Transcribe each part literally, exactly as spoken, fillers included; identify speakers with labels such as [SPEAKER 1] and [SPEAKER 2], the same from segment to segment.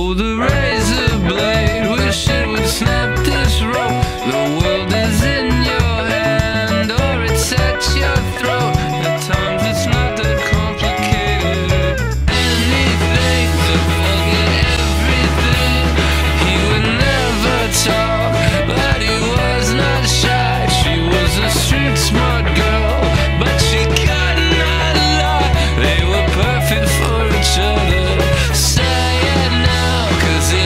[SPEAKER 1] Hold a razor blade, wish it would snap this rope. The world is in your hand, or it's at your throat. At times it's not that complicated. Anything to forget everything. He would never talk, but he was not shy. She was a street smart girl, but she could not lie. They were perfect for each other. Say it now, 'cause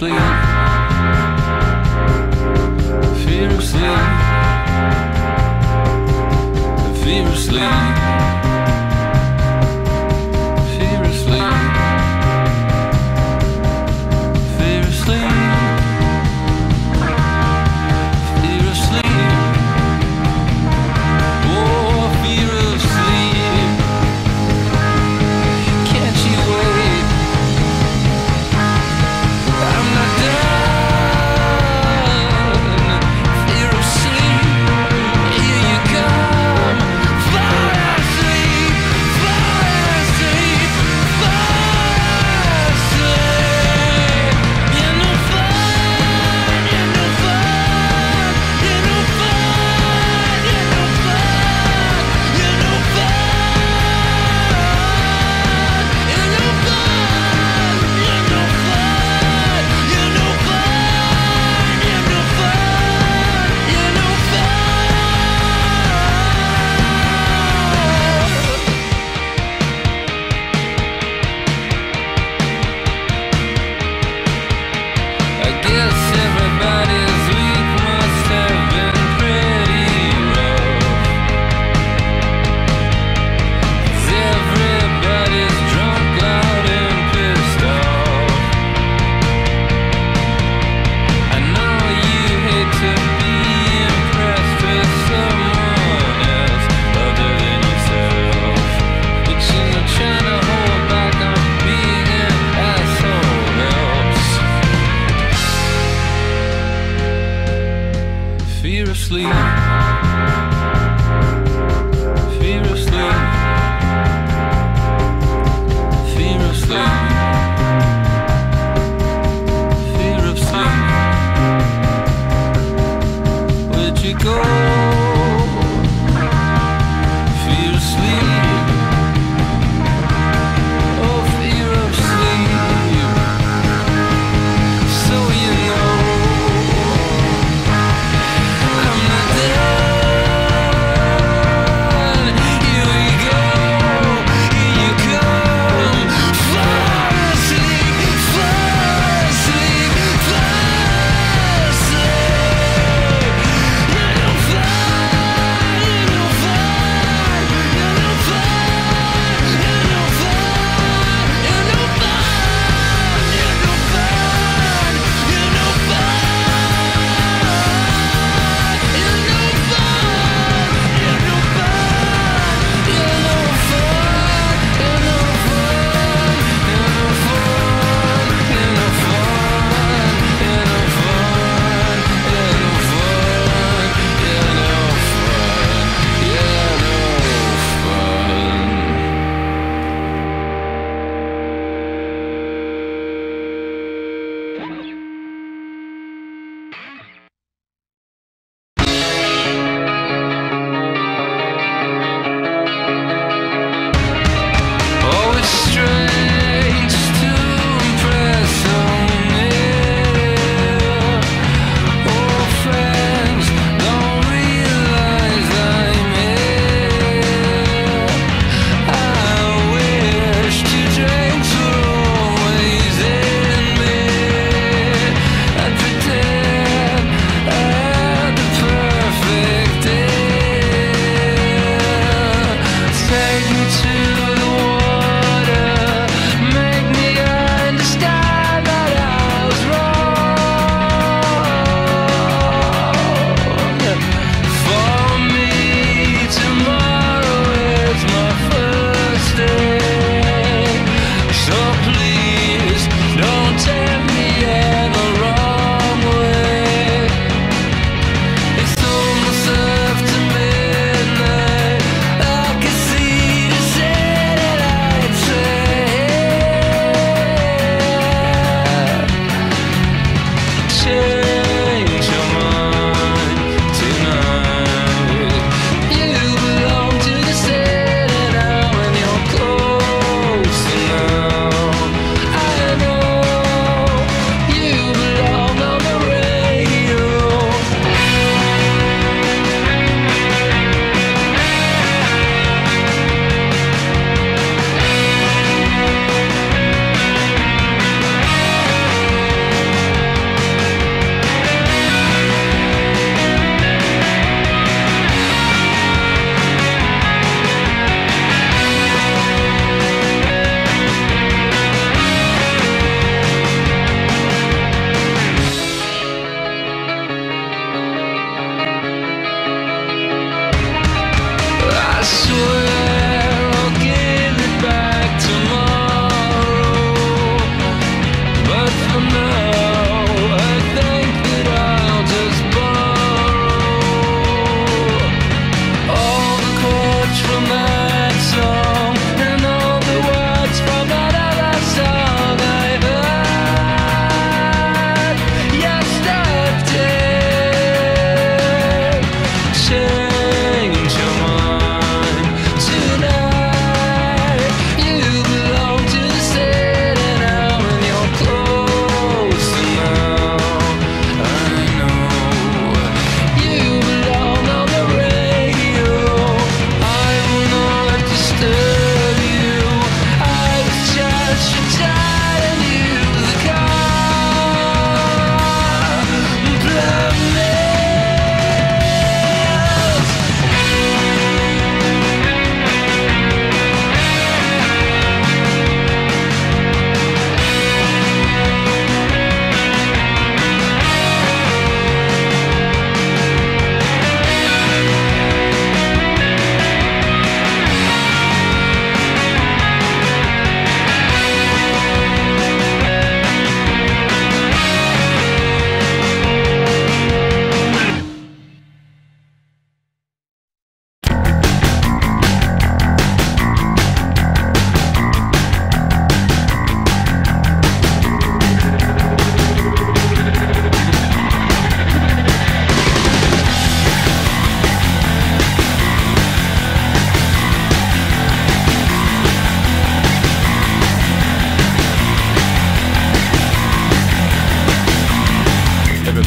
[SPEAKER 1] sleep. Fear of sleep. Fear of sleep. Fear of sleep. Fear of sleep. Fear of sleep. Oh, fear of sleep. Can't you wait? I'm not done.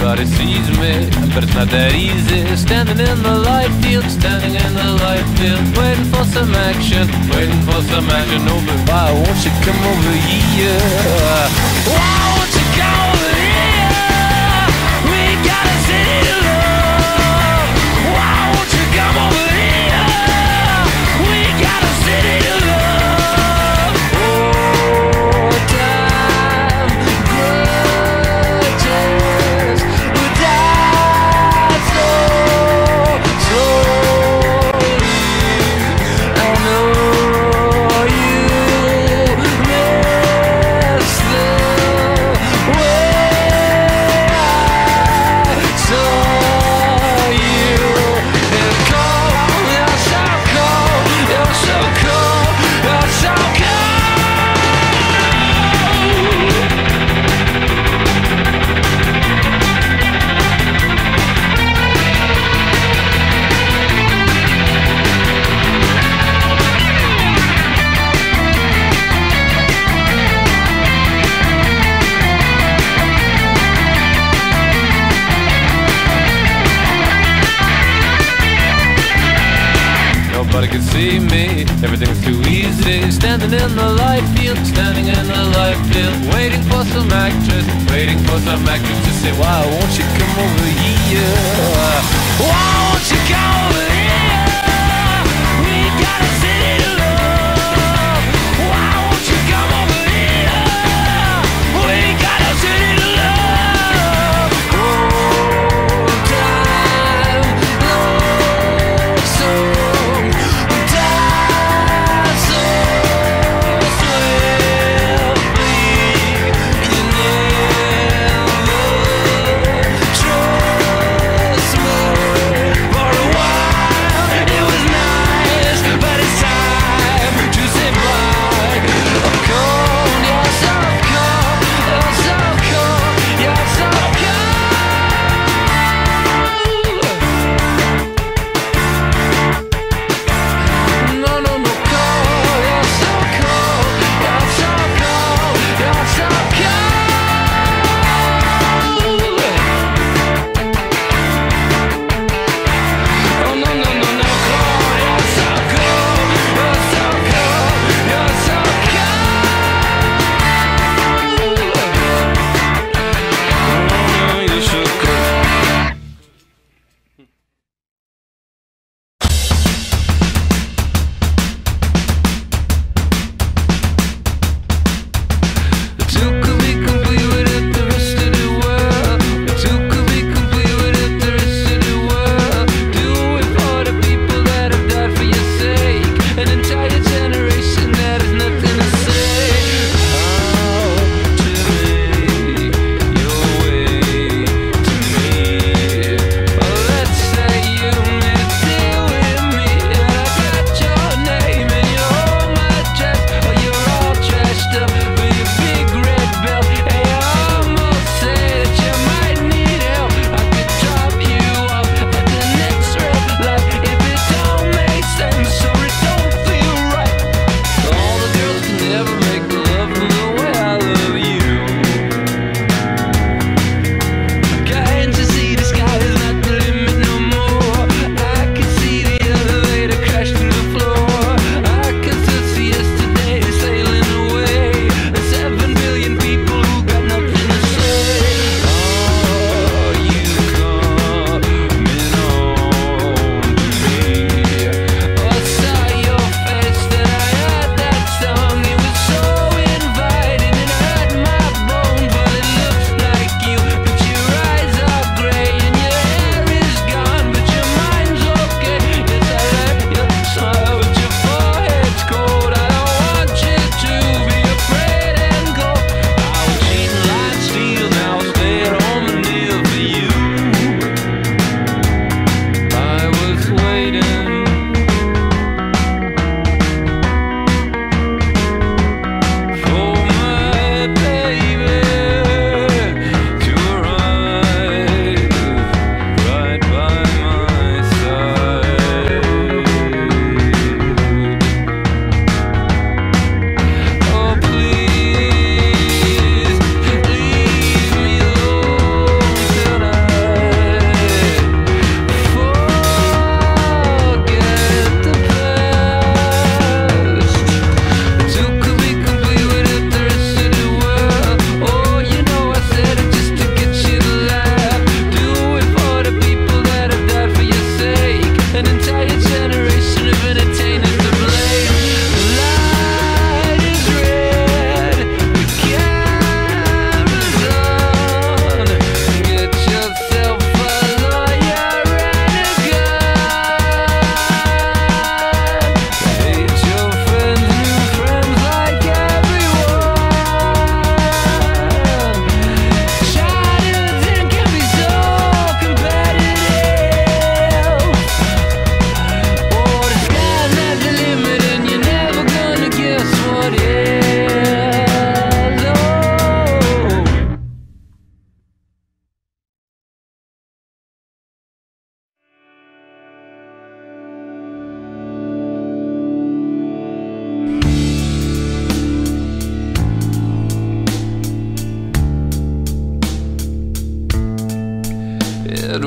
[SPEAKER 1] Everybody sees me, but it's not that easy. Standing in the light field, standing in the light field, waiting for some action, waiting for some action. Oh, but why won't you come over here? Why won't you come over here? We got a city to love. Why won't you come over here? We got a city to love. Oh, time grudges will die so slowly. I know you miss the way I saw you. And cold, you're so cold, you're so cold, you're so cold. Nobody can see me, everything's too easy. Standing in the light field, standing in the light field, waiting for some actress, waiting for some actress to say, why won't you come over here? Why won't you come over here? We got a city to love. Why won't you come over here? We got a city to love. Oh, time looks so trust me for a while.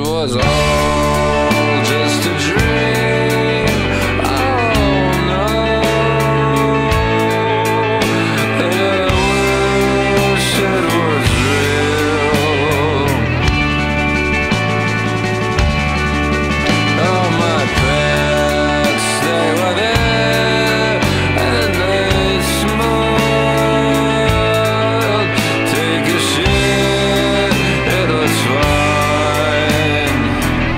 [SPEAKER 1] was all just a dream. Oh no, I wish it was real. All my pets, they were there, and they smiled. Take a shit, it was fine.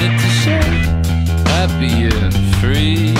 [SPEAKER 1] get to share, happy and free.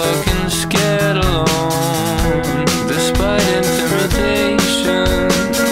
[SPEAKER 1] Despite intimidation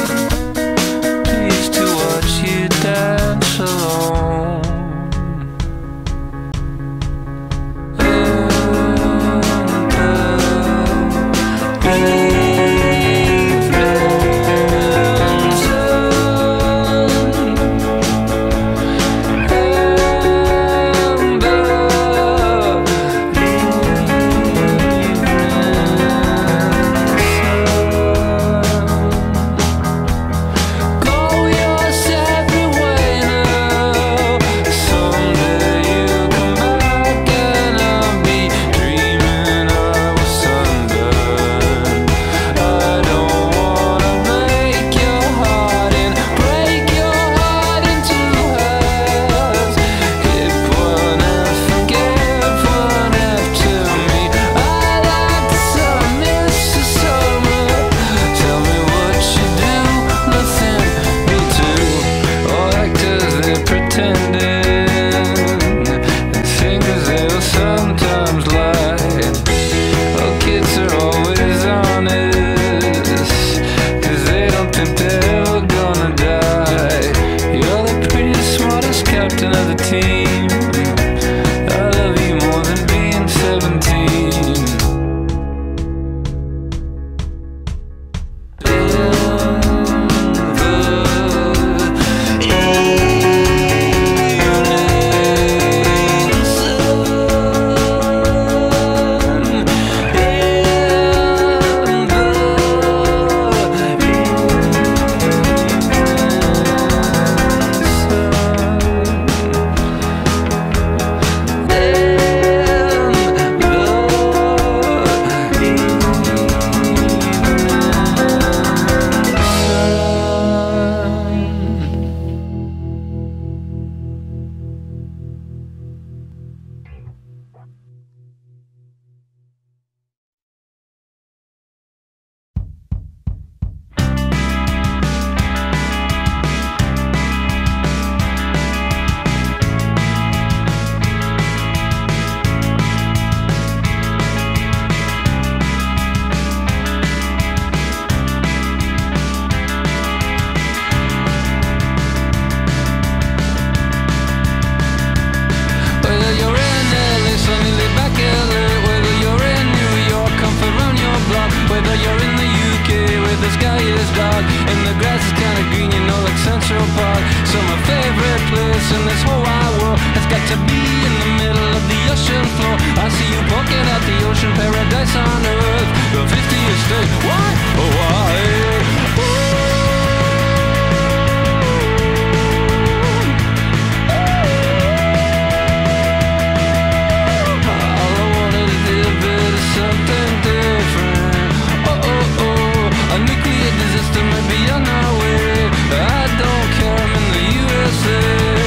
[SPEAKER 1] the sky is dark and the grass is kinda green, you know, like Central Park. So my favorite place in this whole wide world has got to be in the middle of the ocean floor. I see you poking out the ocean, paradise on earth, the fiftieth state. What? Oh, why? Something different. Oh, oh, oh. A nuclear disaster might be on our way. I don't care, I'm in the U S A.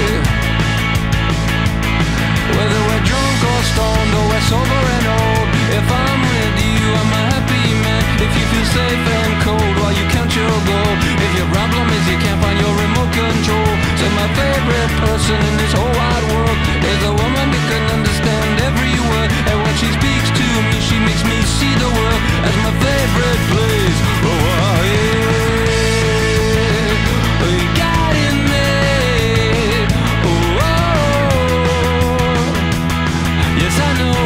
[SPEAKER 1] Whether we're drunk or stoned or we're sober and old, if I'm with you, I'm a happy man. If you feel safe and cold while you count your gold, if your problem is you can't find your remote control, so my favorite person in this whole wide world is a woman who can understand every word, and when she speaks to me, she makes me see the world as my favorite place. Oh, oh yeah, we got it made. Oh, oh, yes I know.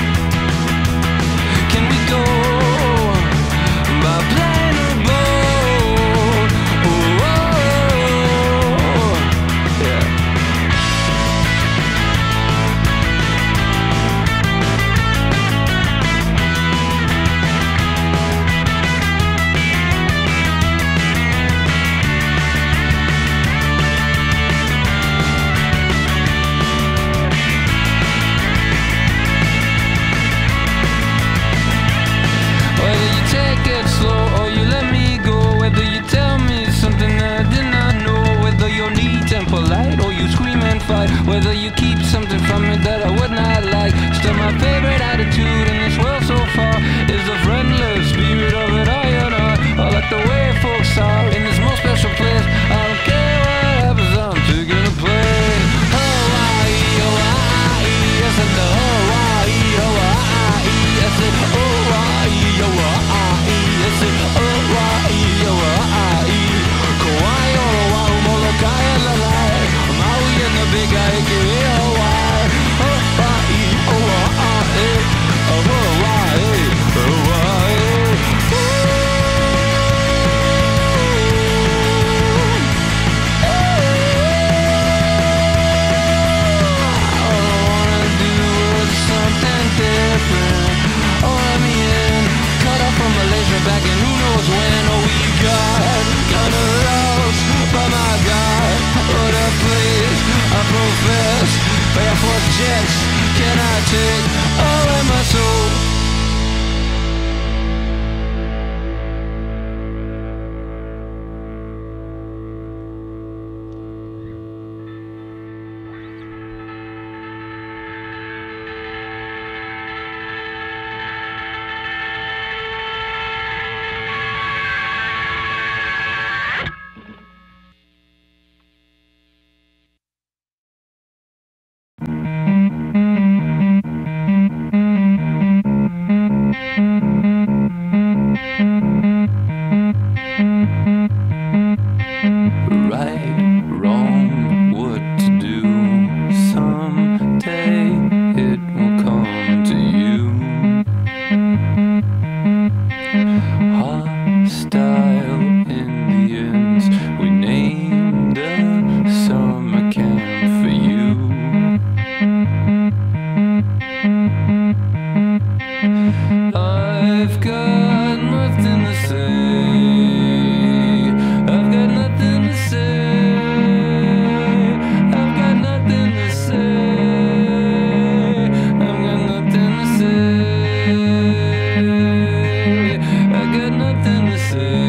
[SPEAKER 1] Can we go by plane or boat? Oh, oh, yeah. Whether you take it slow or you let me go, whether you tell me something I did not know, whether you're neat and polite or you scream and fight, whether you keep something from me that I would not like, still my favorite attitude in this world so far is the friendless spirit of it. I and I, I like the way folks are in this most special place. I don't care what happens, I'm taking a plane. Hawaii, Hawaii, I said the Hawaii, Hawaii, I said Hawaii, Hawaii, I said Hawaii, Hawaii, Kauai, Oahu, Molokai, Lalai, Maui and the Big I, aka Hawaii, Hawaii, Hawaii, Hawaii, Hawaii. All I wanna do is something different. Oh, let me in, cut off from Malaysia back in who knows when. Oh, we got kind of lost, but my God, what a place. I profess, Air Force jets, can I take all in my soul? Right, wrong, what to do. Someday it will come to you. Hostile Indians, we named a summer camp for you. I've got nothing to say. I've got nothing to say. I've got nothing to say. I've got nothing to say. I got nothing to say.